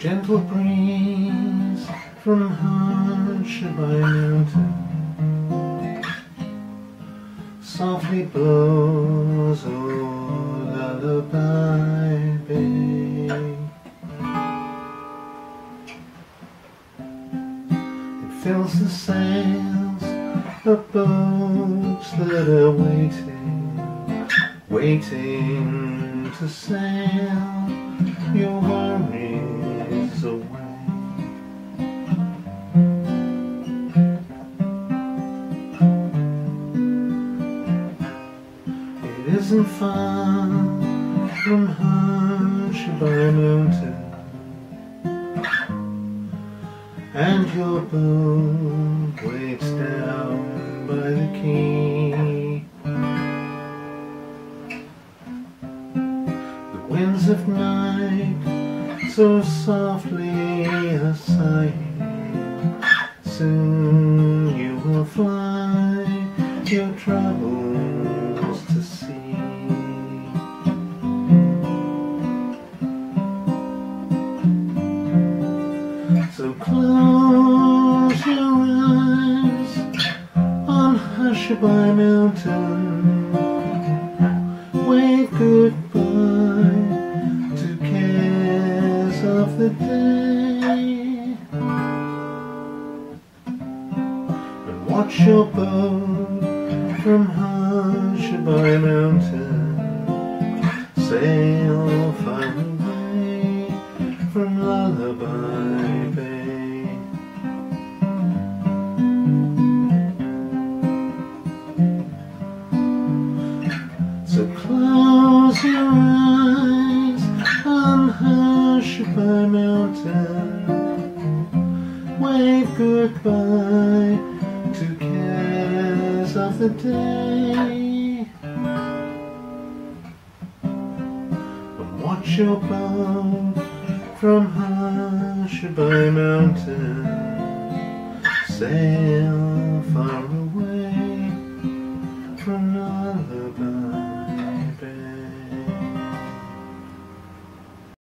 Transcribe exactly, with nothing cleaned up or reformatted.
gentle breeze from Hushabye Mountain softly blows, oh lullaby, babe. It fills the sails of boats that are waiting, waiting to sail your worries away. It isn't far from Hushabye Mountain, and your boat waits down by the quay. The winds of night so softly are sighing, soon you will fly your troubles to sea. So close your eyes on Hushabye Mountain, wave goodbye to cares of the day, and watch your boat from Hushabye Mountain sail far away from Lullaby Bay. So close your eyes on Hushabye Mountain, wave goodbye to cares of the day, and watch your boat from Hushabye Mountain sail